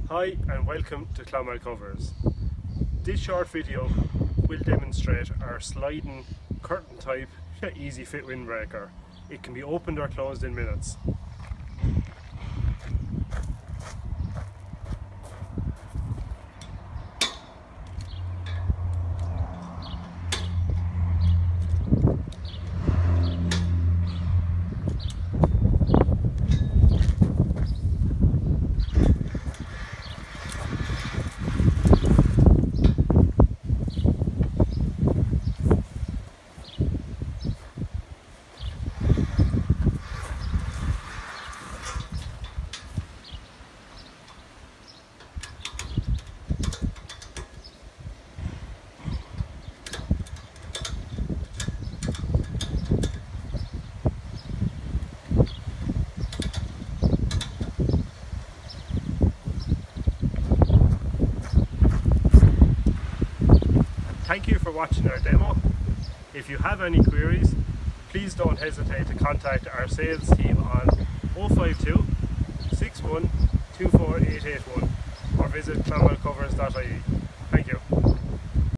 Hi and welcome to Clonmel Covers. This short video will demonstrate our sliding curtain type EasyFit windbreaker. It can be opened or closed in minutes. Thank you for watching our demo. If you have any queries, please don't hesitate to contact our sales team on 052 61 24881 or visit clonmelcovers.ie.